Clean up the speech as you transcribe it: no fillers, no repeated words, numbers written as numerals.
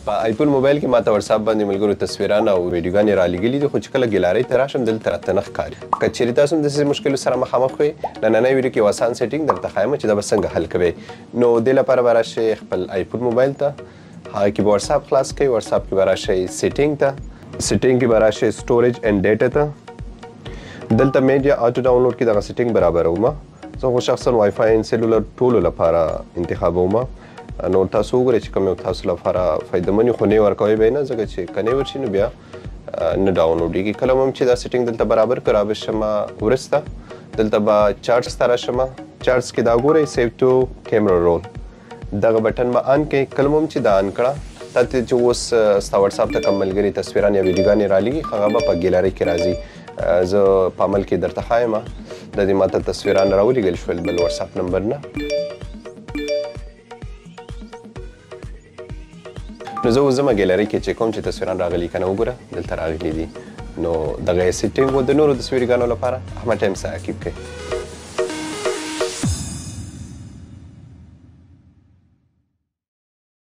په آیفون موبایل کې ماته واتساپ باندې ملګرو تصویران او ویډیوګانې را لېږلي دي، خو چې کله ګیلارۍ ته راشم دلته راته نه ښکاري. که چېرې تاسو هم داسې مشکلو سره مخامخ وئ، نننۍ ویډیو کې یو اسان سیټینګ درته ښایم چې دا به څنګه حل کوئ. نو دې لپاره به راشئ خپل آیفون موبایل ته، هغه کې به واتساپ خلاص کړئ. واتساپ کې به راشئ سیټینګ ته، سیټینګ کې به راشئ سټوریج اینډ ډیټا ته. دلته میډیا آټو ډاونلوډ کې دغه سیټینګ برابرومه. زه خو شخصا وای فای ان سیلولر ټولو لپاره انتخابومه. نو تاسو وګورئ چې کوم یو تاسو لپاره فایدهمن وي، خو نه یې ورکوئ به یې نه، ځکه چې که نه یې ورشي نو بیا نه ډاونلوډېږي. کله هم چې دا سیټینګ دلته برابر کړو را به شمه وروسته دلته به چارټس ته راشمه. چارټس کې دا ګورئ سیو ټو کیمرا رول، دغه بټن به آن کړئ. کله هم چې دا آن کړه تا ته چې اوس ستا واتساپ ته کوم ملګري تصویران یا ویډیوګانې رالیږي هغه به په ګیلرۍ کې راځي. زه په عمل کې درته ښایم. د دې ماته تصویران راولېږل شول بل واتساپ نمبر نه. نو زه اوس ځمه ګیلرۍ کې چې کوم چې تصویران راغلي که نه وګوره دلته راغلي دي. نو دغه سیټینګ و د نورو تصویرګانو لپاره احمد ټایمز تعقیب کړئ.